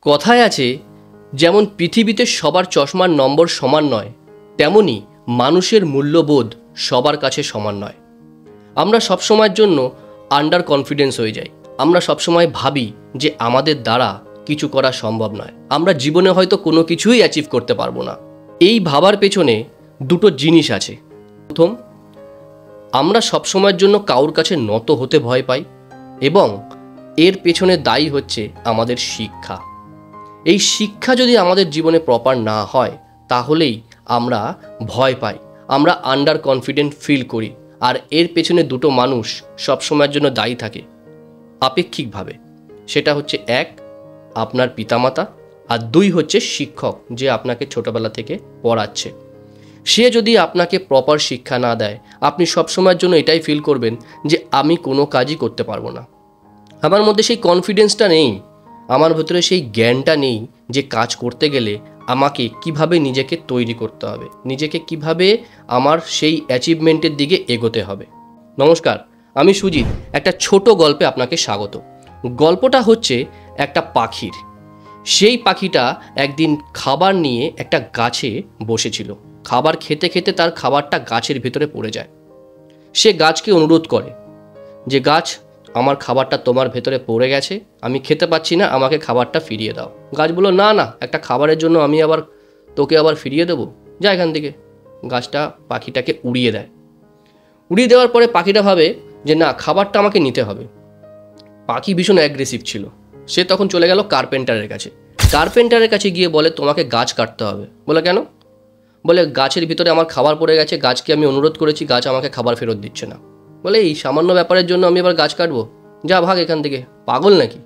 কথায় আছে, যেমন পৃথিবীতে সবার চশমার নম্বর সমান নয়, তেমনি মানুষের মূল্যবোধ সবার কাছে সমান নয়। আমরা সবসময়ের জন্য আন্ডার কনফিডেন্স হয়ে যাই। আমরা সবসময় ভাবি যে আমাদের দ্বারা কিছু করা সম্ভব নয়, আমরা জীবনে হয়তো কোনো কিছুই অ্যাচিভ করতে পারবো না। এই ভাবার পেছনে দুটো জিনিস আছে। প্রথম, আমরা সবসময়ের জন্য কারোর কাছে নত হতে ভয় পাই, এবং এর পেছনে দায়ী হচ্ছে আমাদের শিক্ষা। এই শিক্ষা যদি আমাদের জীবনে প্রপার না হয়, তাহলেই আমরা ভয় পাই, আমরা আন্ডার কনফিডেন্ট ফিল করি। আর এর পেছনে দুটো মানুষ সবসময়ের জন্য দায়ী থাকে আপেক্ষিকভাবে। সেটা হচ্ছে এক, আপনার পিতামাতা, আর দুই হচ্ছে শিক্ষক, যে আপনাকে ছোটবেলা থেকে পড়াচ্ছে। সে যদি আপনাকে প্রপার শিক্ষা না দেয়, আপনি সবসময়ের জন্য এটাই ফিল করবেন যে আমি কোনো কাজই করতে পারবো না। আমার মধ্যে সেই কনফিডেন্সটা নেই, আমার ভেতরে সেই জ্ঞানটা নেই যে কাজ করতে গেলে আমাকে কিভাবে নিজেকে তৈরি করতে হবে, নিজেকে কিভাবে আমার সেই অ্যাচিভমেন্টের দিকে এগোতে হবে। নমস্কার, আমি সুজিত। একটা ছোট গল্পে আপনাকে স্বাগত। গল্পটা হচ্ছে একটা পাখির। সেই পাখিটা একদিন খাবার নিয়ে একটা গাছে বসেছিল। খাবার খেতে খেতে তার খাবারটা গাছের ভিতরে পড়ে যায়। সে গাছকে অনুরোধ করে যে, গাছ, আমার খাবারটা তোমার ভেতরে পড়ে গেছে, আমি খেতে পাচ্ছি না, আমাকে খাবারটা ফিরিয়ে দাও। গাছ বলল, না না, একটা খাবারের জন্য আমি আবার তোকে আবার ফিরিয়ে দেবো, যা এখান থেকে। গাছটা পাখিটাকে উড়িয়ে দেয়। উড়িয়ে দেওয়ার পরে পাখিটা ভাবে যে না, খাবারটা আমাকে নিতে হবে। পাখি ভীষণ অ্যাগ্রেসিভ ছিল। সে তখন চলে গেল কার্পেন্টারের কাছে। কার্পেন্টারের কাছে গিয়ে বলে, তোমাকে গাছ কাটতে হবে। বলে কেন? বলে, গাছের ভিতরে আমার খাবার পড়ে গেছে, গাছকে আমি অনুরোধ করেছি, গাছ আমাকে খাবার ফেরত দিচ্ছে না। বলে, এই সামান্য ব্যাপারের জন্য আমি এবার গাছ কাটবো? যা, ভাগ এখান থেকে, পাগল নাকি?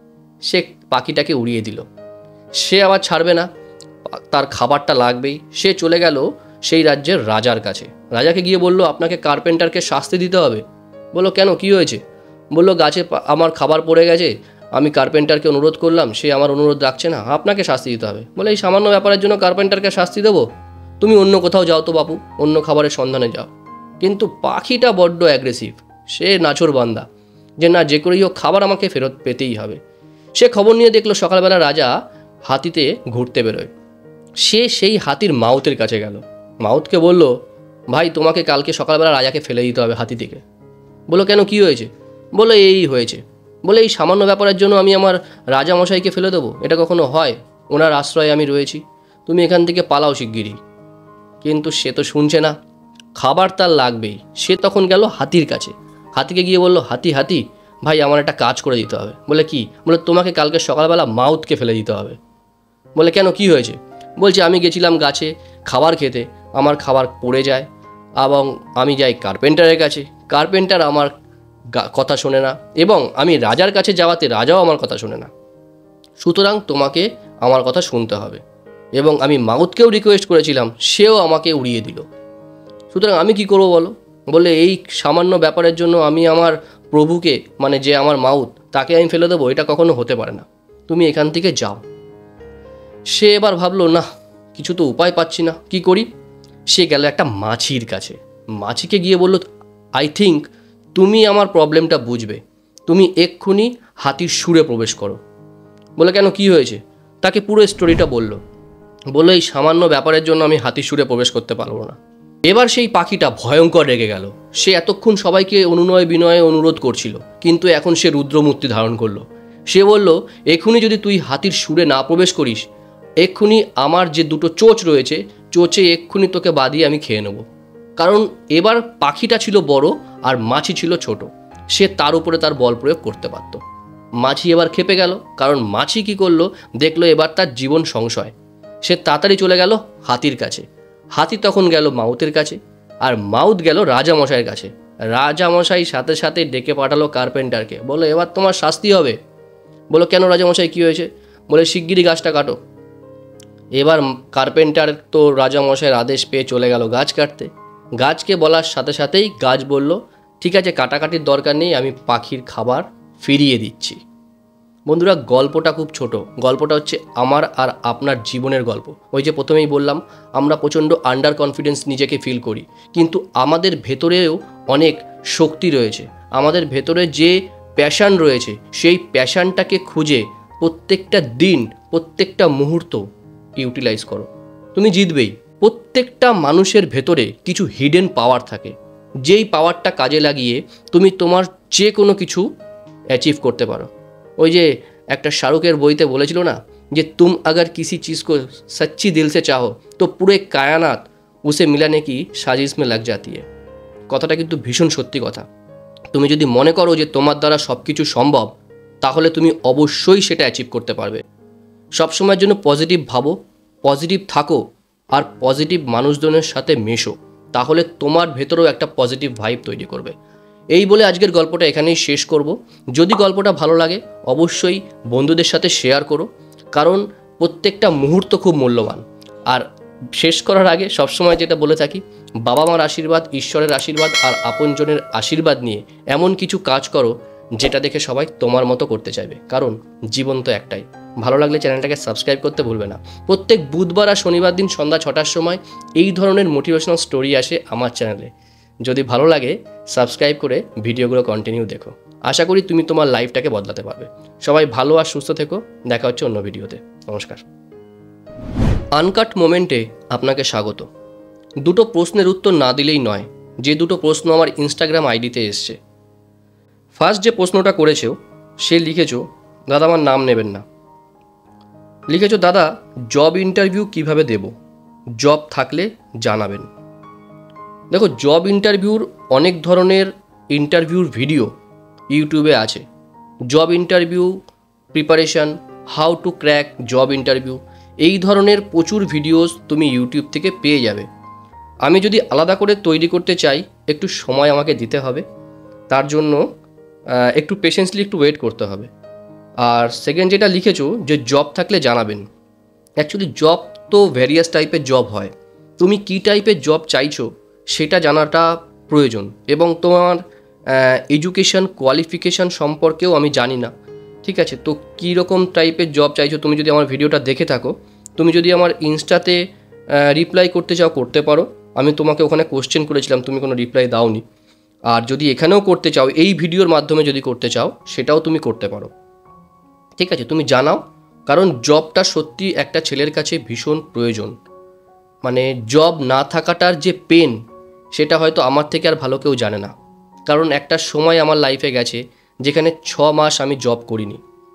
সে পাখিটাকে উড়িয়ে দিল। সে আবার ছাড়বে না, তার খাবারটা লাগবেই। সে চলে গেল সেই রাজ্যের রাজার কাছে। রাজাকে গিয়ে বলল, আপনাকে কার্পেন্টারকে শাস্তি দিতে হবে। বললো, কেন, কি হয়েছে? বললো, গাছে আমার খাবার পড়ে গেছে, আমি কার্পেন্টারকে অনুরোধ করলাম, সে আমার অনুরোধ রাখছে না, আপনাকে শাস্তি দিতে হবে। বলে, এই সামান্য ব্যাপারের জন্য কার্পেন্টারকে শাস্তি দেবো? তুমি অন্য কোথাও যাও তো বাপু, অন্য খাবারের সন্ধানে যাও। কিন্তু পাখিটা বড্ড অ্যাগ্রেসিভ। সে নাছোড়বান্দা, যে না, যে করেই হোক খাবার আমাকে ফেরত পেতেই হবে। সে খবর নিয়ে দেখলো সকালবেলা রাজা হাতিতে ঘুরতে বেরোয়। সে সেই হাতির মাউথের কাছে গেল। মাউথকে বলল, ভাই, তোমাকে কালকে সকালবেলা রাজাকে ফেলে দিতে হবে হাতি থেকে। বলো, কেন, কি হয়েছে? বলে, এই হয়েছে। বলে, এই সামান্য ব্যাপারের জন্য আমি আমার রাজা মশাইকে ফেলে দেবো? এটা কখনো হয়? ওনার আশ্রয়ে আমি রয়েছি, তুমি এখান থেকে পালাও শিগগিরই। কিন্তু সে তো শুনছে না, খাবার তার লাগবেই। সে তখন গেল হাতির কাছে। হাতিকে গিয়ে বলল, হাতি, হাতি ভাই, আমার একটা কাজ করে দিতে হবে। বলে, কি? বলে, তোমাকে কালকে সকালবেলা মাউথকে ফেলে দিতে হবে। বলে, কেন, কি হয়েছে? বলছে, আমি গেছিলাম গাছে খাবার খেতে, আমার খাবার পড়ে যায়, এবং আমি যাই কার্পেন্টারের কাছে, কার্পেন্টার আমার কথা শোনে না, এবং আমি রাজার কাছে যাওয়াতে রাজাও আমার কথা শোনে না। সুতরাং তোমাকে আমার কথা শুনতে হবে। এবং আমি মাউথকেও রিকোয়েস্ট করেছিলাম, সেও আমাকে উড়িয়ে দিল। সুতরাং আমি কি করবো বলো? বলে, এই সামান্য ব্যাপারের জন্য আমি আমার প্রভুকে, মানে যে আমার মাউথ, তাকে আমি ফেলে দেবো? এটা কখনো হতে পারে না, তুমি এখান থেকে যাও। সে এবার ভাবলো, না, কিছু তো উপায় পাচ্ছি না, কি করি? সে গেল একটা মাছির কাছে। মাছিকে গিয়ে বলল, আই থিঙ্ক তুমি আমার প্রবলেমটা বুঝবে, তুমি এক্ষুনি হাতির সুরে প্রবেশ করো। বলে, কেন, কি হয়েছে? তাকে পুরো স্টোরিটা বলল। বললো, এই সামান্য ব্যাপারের জন্য আমি হাতির সুরে প্রবেশ করতে পারবো না। এবার সেই পাখিটা ভয়ঙ্কর রেগে গেল। সে এতক্ষণ সবাইকে অনুনয় বিনয়ে অনুরোধ করছিল, কিন্তু এখন সে রুদ্রমূর্তি ধারণ করলো। সে বলল, এক্ষুনি যদি তুই হাতির সুরে না প্রবেশ করিস, এক্ষুনি আমার যে দুটো চোঁচ রয়েছে, চোঁচে এক্ষুনি তোকে বাদিয়ে আমি খেয়ে নেব। কারণ এবার পাখিটা ছিল বড় আর মাছি ছিল ছোট, সে তার উপরে তার বল প্রয়োগ করতে পারত। মাছি এবার খেপে গেল, কারণ মাছি কি করলো, দেখলো এবার তার জীবন সংশয়। সে তাড়াতাড়ি চলে গেল হাতির কাছে। হাতি তখন গেল মাউথের কাছে, আর মাউথ গেল রাজামশাইয়ের কাছে। রাজামশাই সাথে সাথে ডেকে পাঠালো কার্পেন্টারকে। বলো, এবার তোমার শাস্তি হবে। বলো, কেন রাজামশাই, কি হয়েছে? বলে, শিগগিরই গাছটা কাটো। এবার কার্পেন্টার তো রাজামশাইয়ের আদেশ পেয়ে চলে গেল গাছ কাটতে। গাছকে বলার সাথে সাথেই গাছ বলল, ঠিক আছে, কাটাকাটির দরকার নেই, আমি পাখির খাবার ফিরিয়ে দিচ্ছি। বন্ধুরা, গল্পটা খুব ছোট। গল্পটা হচ্ছে আমার আর আপনার জীবনের গল্প। ওই যে প্রথমেই বললাম, আমরা প্রচণ্ড আন্ডার কনফিডেন্স নিজেকে ফিল করি, কিন্তু আমাদের ভেতরেও অনেক শক্তি রয়েছে। আমাদের ভেতরে যে প্যাশান রয়েছে, সেই প্যাশানটাকে খুঁজে প্রত্যেকটা দিন, প্রত্যেকটা মুহূর্ত ইউটিলাইজ করো, তুমি জিতবেই। প্রত্যেকটা মানুষের ভেতরে কিছু হিডেন পাওয়ার থাকে, যেই পাওয়ারটা কাজে লাগিয়ে তুমি তোমার যে কোনো কিছু অ্যাচিভ করতে পারো। ওই যে একটা শাহরুখের বইতে বলেছিল না যে तुम अगर किसी चीज़ को सच्ची दिल से चाहो तो पूरे कायनात उसे मिलाने की साजिश में लग जाती है। কথাটা কিন্তু ভীষণ সত্যি কথা। তুমি যদি মনে করো যে তোমার দ্বারা সব কিছু সম্ভব, তাহলে তুমি অবশ্যই সেটা অ্যাচিভ করতে পারবে। সবসময়ের জন্য পজিটিভ ভাবো, পজিটিভ থাকো, আর পজিটিভ মানুষজনের সাথে মেশো, তাহলে তোমার ভেতরেও একটা পজিটিভ ভাইব তৈরি করবে। এই বলে আজকের গল্পটা এখানেই শেষ করব। যদি গল্পটা ভালো লাগে অবশ্যই বন্ধুদের সাথে শেয়ার করো, কারণ প্রত্যেকটা মুহূর্ত খুব মূল্যবান। আর শেষ করার আগে সবসময় যেটা বলে থাকি, বাবা মার আশীর্বাদ, ঈশ্বরের আশীর্বাদ আর আপনজনের আশীর্বাদ নিয়ে এমন কিছু কাজ করো যেটা দেখে সবাই তোমার মতো করতে চাইবে, কারণ জীবন তো একটাই। ভালো লাগলে চ্যানেলটাকে সাবস্ক্রাইব করতে ভুলবে না। প্রত্যেক বুধবার আর শনিবার দিন সন্ধ্যা 6টার সময় এই ধরনের মোটিভেশনাল স্টোরি আসে আমার চ্যানেলে। যদি ভালো লাগে সাবস্ক্রাইব করে ভিডিওগুলো কন্টিনিউ দেখো। আশা করি তুমি তোমার লাইফটাকে বদলাতে পারবে। সবাই ভালো আর সুস্থ থেকো। দেখা হচ্ছে অন্য ভিডিওতে। নমস্কার। আনকাট মোমেন্টে আপনাকে স্বাগত। দুটো প্রশ্নের উত্তর না দিলেই নয়, যে দুটো প্রশ্ন আমার ইনস্টাগ্রাম আইডিতে এসছে। ফার্স্ট যে প্রশ্নটা করেছো সে লিখেছো, দাদা আমার নাম নেবেন না, লিখেছো দাদা জব ইন্টারভিউ কিভাবে দেব, জব থাকলে জানাবেন। দেখো, জব ইন্টারভিউর অনেক ধরনের ইন্টারভিউর ভিডিও ইউটিউবে আছে। Job interview preparation, how to crack job interview, এই ধরনের প্রচুর ভিডিওস তুমি ইউটিউব থেকে পেয়ে যাবে। আমি যদি আলাদা করে তৈরি করতে চাই একটু সময় আমাকে দিতে হবে, তার জন্য একটু পেশেন্সলি একটু ওয়েট করতে হবে। আর সেকেন্ড যেটা লিখেছো যে জব থাকলে জানাবেন, অ্যাকচুয়ালি জব তো ভ্যারিয়াস টাইপের জব হয়। তুমি কী টাইপের জব চাইছো সেটা জানাটা প্রয়োজন, এবং তোমার এডুকেশন কোয়ালিফিকেশান সম্পর্কেও আমি জানি না, ঠিক আছে? তো কী রকম টাইপের জব চাইছো, তুমি যদি আমার ভিডিওটা দেখে থাকো, তুমি যদি আমার ইনস্টাতে রিপ্লাই করতে চাও করতে পারো। আমি তোমাকে ওখানে কোশ্চেন করেছিলাম, তুমি কোনো রিপ্লাই দাওনি। আর যদি এখানেও করতে চাও, এই ভিডিওর মাধ্যমে যদি করতে চাও, সেটাও তুমি করতে পারো, ঠিক আছে? তুমি জানাও, কারণ জবটা সত্যি একটা ছেলের কাছে ভীষণ প্রয়োজন। মানে জব না থাকাটার যে পেন, সেটা হয়তো আমার থেকে আর ভালো কেউ জানে না। কারণ একটা সময় আমার লাইফে গেছে যেখানে 6 মাস আমি জব করিনি।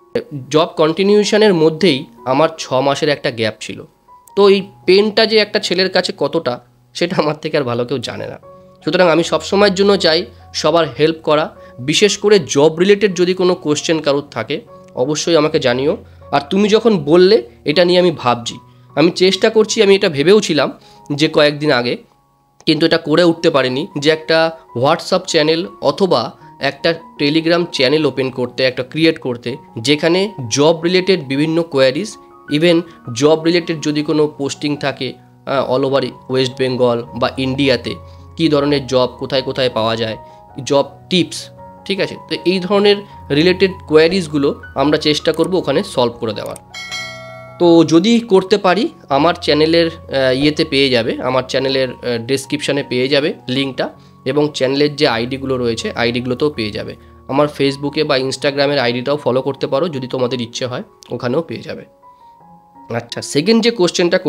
জব কন্টিনিউশনের মধ্যেই আমার 6 মাসের একটা গ্যাপ ছিল। তো এই পেনটা যে একটা ছেলের কাছে কতটা, সেটা আমার থেকে আর ভালো কেউ জানে না। সুতরাং আমি সবসময়ের জন্য চাই সবার হেল্প করা। বিশেষ করে জব রিলেটেড যদি কোনো কোশ্চেন কারোর থাকে অবশ্যই আমাকে জানিও। আর তুমি যখন বললে এটা নিয়ে আমি ভাবছি, আমি চেষ্টা করছি, আমি এটা ভেবেওছিলাম যে কয়েকদিন আগে, কিন্তু এটা করে উঠতে পারিনি, যে একটা হোয়াটসঅ্যাপ চ্যানেল অথবা একটা টেলিগ্রাম চ্যানেল ওপেন করতে, একটা ক্রিয়েট করতে, যেখানে জব রিলেটেড বিভিন্ন কোয়ারিজ, ইভেন জব রিলেটেড যদি কোনো পোস্টিং থাকে অল ওভার ওয়েস্ট বেঙ্গল বা ইন্ডিয়াতে, কী ধরনের জব কোথায় কোথায় পাওয়া যায়, জব টিপস, ঠিক আছে? তো এই ধরনের রিলেটেড কোয়ারিজগুলো আমরা চেষ্টা করব ওখানে সলভ করে দেওয়ার। তো যদি করতে পারি, আমার চ্যানেলের ইয়েতে পেয়ে যাবে, আমার চ্যানেলের ডেসক্রিপশানে পেয়ে যাবে লিঙ্কটা, এবং চ্যানেলের যে আইডিগুলো রয়েছে আইডিগুলোতেও পেয়ে যাবে। আমার ফেসবুকে বা ইনস্টাগ্রামের আইডিটাও ফলো করতে পারো যদি তোমাদের ইচ্ছে হয়, ওখানেও পেয়ে যাবে। আচ্ছা, সেকেন্ড যে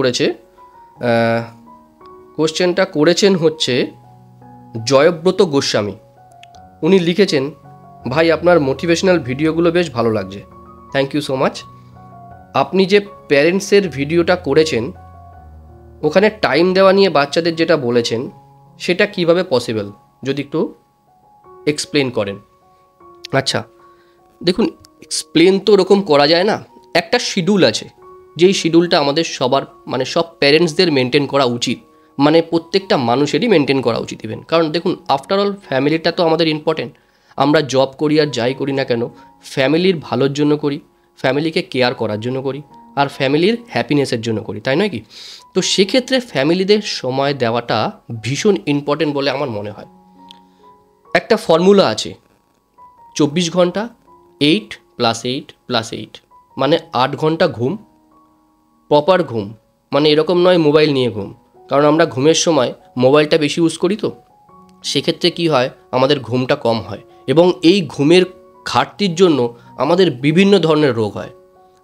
কোশ্চেনটা করেছেন হচ্ছে জয়ব্রত গোস্বামী। উনি লিখেছেন, ভাই আপনার মোটিভেশনাল ভিডিওগুলো বেশ ভালো লাগছে, থ্যাংক ইউ সো মাচ। আপনি যে প্যারেন্টসের ভিডিওটা করেছেন ওখানে টাইম দেওয়া নিয়ে বাচ্চাদের যেটা বলেছেন, সেটা কিভাবে পসিবল যদি একটু এক্সপ্লেন করেন। আচ্ছা দেখুন, এক্সপ্লেন তো ওরকম করা যায় না, একটা শিডিউল আছে, যেই শিডিউলটা আমাদের সবার, মানে সব প্যারেন্টসদের মেনটেন করা উচিত, মানে প্রত্যেকটা মানুষেরই মেনটেন করা উচিত ইভেন। কারণ দেখুন, আফটার অল ফ্যামিলিটা তো আমাদের ইম্পর্টেন্ট। আমরা জব করি আর যাই করি না কেন, ফ্যামিলির ভালোর জন্য করি, ফ্যামিলিকে কেয়ার করার জন্য করি, আর ফ্যামিলির হ্যাপিনেসের জন্য করি, তাই নয় কি? তো সেক্ষেত্রে ফ্যামিলিদের সময় দেওয়াটা ভীষণ ইম্পর্টেন্ট বলে আমার মনে হয়। একটা ফর্মুলা আছে, 24 ঘন্টা 8 + 8 + 8, মানে 8 ঘন্টা ঘুম, প্রপার ঘুম, মানে এরকম নয় মোবাইল নিয়ে ঘুম। কারণ আমরা ঘুমের সময় মোবাইলটা বেশি ইউজ করি, তো সেক্ষেত্রে কি হয়, আমাদের ঘুমটা কম হয়, এবং এই ঘুমের ঘাটতির জন্য আমাদের বিভিন্ন ধরনের রোগ হয়।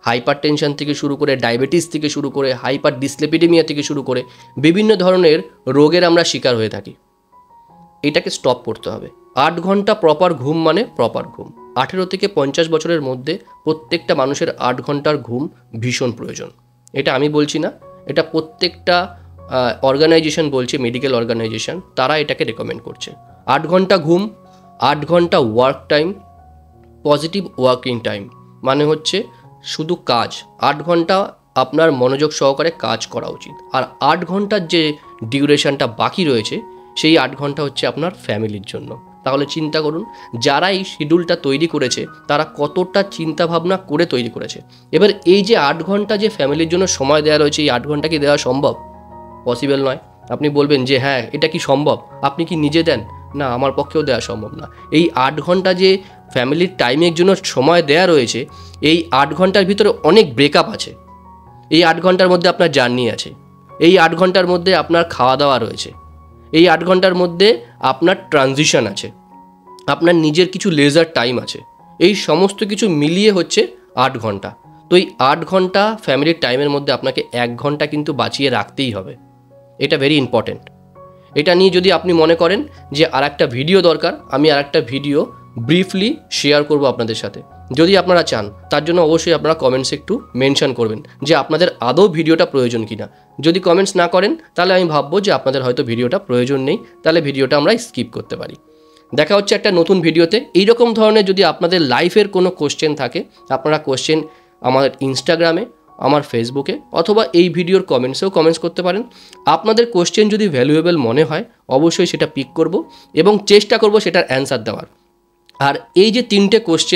হাইপার টেনশন থেকে শুরু করে, ডায়াবেটিস থেকে শুরু করে, হাইপার ডিসলিপিডেমিয়া থেকে শুরু করে বিভিন্ন ধরনের রোগের আমরা শিকার হয়ে থাকি। এটাকে স্টপ করতে হবে। 8 ঘন্টা প্রপার ঘুম মানে প্রপার ঘুম। 18 থেকে 50 বছরের মধ্যে প্রত্যেকটা মানুষের 8 ঘন্টার ঘুম ভীষণ প্রয়োজন। এটা আমি বলছি না, এটা প্রত্যেকটা অর্গানাইজেশন বলছে, মেডিকেল অর্গানাইজেশন, তারা এটাকে রেকমেন্ড করছে। 8 ঘন্টা ঘুম, 8 ঘন্টা work time, positive working time, মানে হচ্ছে শুধু কাজ। 8 ঘন্টা আপনার মনোযোগ সহকারে কাজ করা উচিত। আর 8 ঘন্টার যে ডিউরেশনটা বাকি রয়েছে, সেই 8 ঘন্টা হচ্ছে আপনার ফ্যামিলির জন্য। তাহলে চিন্তা করুন, যারা এই শিডিউলটা তৈরি করেছে তারা কতটা চিন্তা ভাবনা করে তৈরি করেছে। এবার এই যে 8 ঘন্টা যে ফ্যামিলির জন্য সময় দেওয়া রয়েছে, এই 8 ঘন্টা কি দেওয়া সম্ভব? পসিবল নয়। আপনি বলবেন যে হ্যাঁ এটা কি সম্ভব, আপনি কি নিজে দেন? না, আমার পক্ষেও দেওয়া সম্ভব না। এই 8 ঘন্টা যে ফ্যামিলির টাইমের জন্য সময় দেওয়া রয়েছে, এই 8 ঘন্টার ভিতরে অনেক ব্রেকআপ আছে। এই 8 ঘন্টার মধ্যে আপনার জার্নি আছে, এই 8 ঘন্টার মধ্যে আপনার খাওয়া দাওয়া রয়েছে, এই 8 ঘন্টার মধ্যে আপনার ট্রানজিশন আছে, আপনার নিজের কিছু লেজার টাইম আছে। এই সমস্ত কিছু মিলিয়ে হচ্ছে 8 ঘন্টা। তো এই 8 ঘন্টা ফ্যামিলির টাইমের মধ্যে আপনাকে 1 ঘন্টা কিন্তু বাঁচিয়ে রাখতেই হবে। এটা ভেরি ইম্পর্টেন্ট। এটা নিয়ে যদি আপনি মনে করেন যে আর একটা ভিডিও দরকার, আমি আর একটা ভিডিও ব্রিফলি শেয়ার করব আপনাদের সাথে। যদি আপনারা চান, তার জন্য অবশ্যই আপনারা কমেন্টসে একটু মেনশন করবেন যে আপনাদের আদৌ ভিডিওটা প্রয়োজন কিনা। যদি কমেন্টস না করেন তাহলে আমি ভাববো যে আপনাদের হয়তো ভিডিওটা প্রয়োজন নেই, তাহলে ভিডিওটা আমরা স্কিপ করতে পারি। দেখা হচ্ছে একটা নতুন ভিডিওতে। এইরকম ধরনের যদি আপনাদের লাইফের কোনো কোশ্চেন থাকে, আপনারা কোশ্চেন আমার ইনস্টাগ্রামে, আমার ফেসবুকে অথবা এই ভিডিওর কমেন্টসেও কমেন্টস করতে পারেন। আপনাদের কোশ্চেন যদি ভ্যালুয়েবল মনে হয় অবশ্যই সেটা পিক করব এবং চেষ্টা করব সেটার অ্যান্সার দেওয়ার। আর এই যে 3টে কোশ্চেন,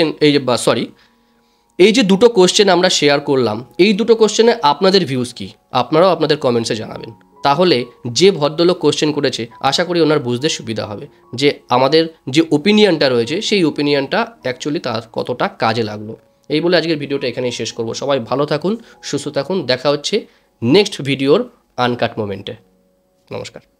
এই যে 2টো কোশ্চেন আমরা শেয়ার করলাম, এই 2টো কোশ্চেনে আপনাদের ভিউজ কী আপনারাও আপনাদের কমেন্টসে জানাবেন। তাহলে যে ভদ্রলোক কোশ্চেন করেছে আশা করি ওনার বুঝতে সুবিধা হবে যে আমাদের যে ওপিনিয়নটা রয়েছে সেই ওপিনিয়নটা অ্যাকচুয়ালি তার কতটা কাজে লাগলো। এই বলে আজকের ভিডিওটা এখানেই শেষ করব। সবাই ভালো থাকুন, সুস্থ থাকুন। দেখা হচ্ছে নেক্সট ভিডিওর আনকাট মোমেন্টে। নমস্কার।